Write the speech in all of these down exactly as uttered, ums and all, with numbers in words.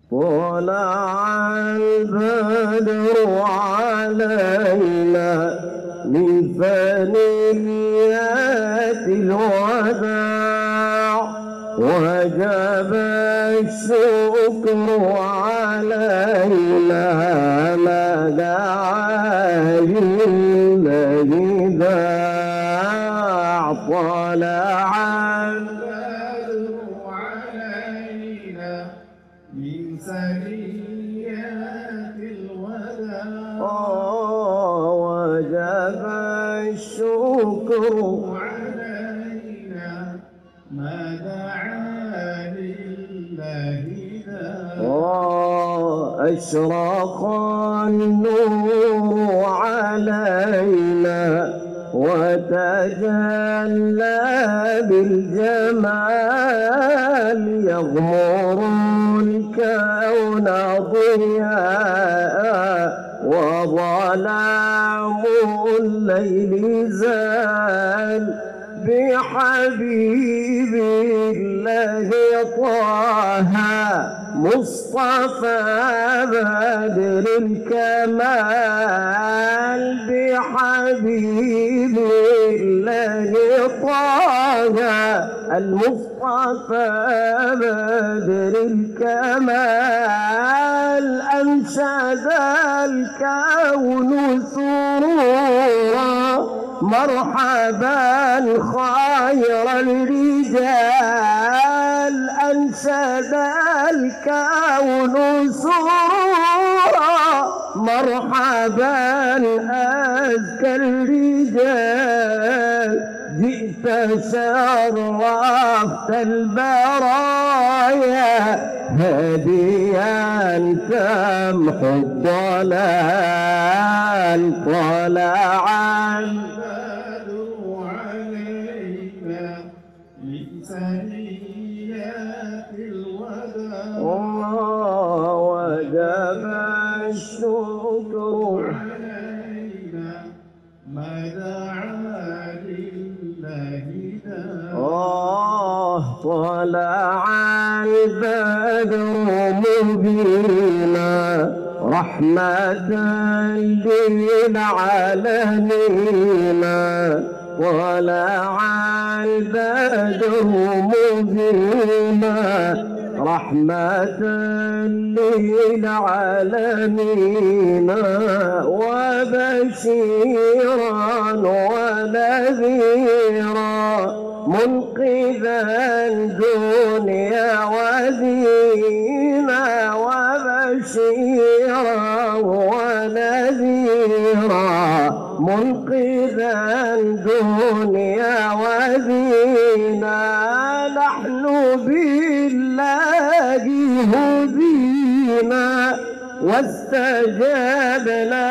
طلع البدر علينا من ثنيات الوداع وجب الشكر علينا ما دعا لله داع طلع البدر علينا من ثنيات الوداع وجب الشكر علينا ما دعا لله داع أشرق النور علينا وتجلى بالجمال يغمر الكون ضياء وظلام الليل زال بحبيب الله طه مصطفى بدر الكمال بحبيب الله طه المصطفى بدر الكمال أنشد الكون سرورا مرحبا خير الرجال أنشد الكون سرورا مرحبا أزكى الرجال جئت شرفت البرايا هديا تمحو الضلال طلع البدر علينا من ثنيات الوداع وجب الشكر علينا ما دعا لله داع طلع البدر مبينا رحمة للعالمين طلع البدر مبينا رحمة للعالمين وبشيرا ونذيرا منقذا دنيا ودينا وبشيرا ونذيرا منقذا دنيا ودينا نحن بالله هدينا واستجبنا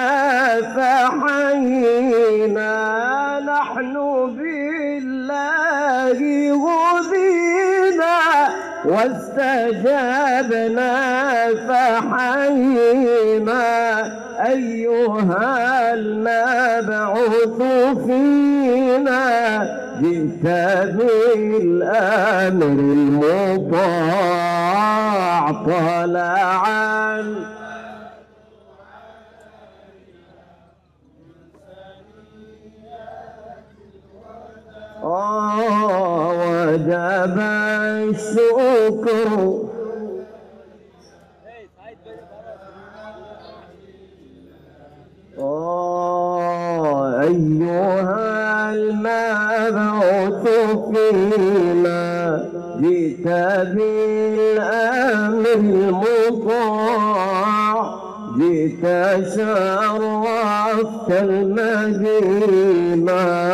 فحيينا نحن بالله هدينا واستجبنا فحيينا أيها المبعوث فينا جئت بالأمر المطاع طلعا وجب الشكر أيها المبعوث فينا جئت بالأمر المطاع جئت شرفت المدينة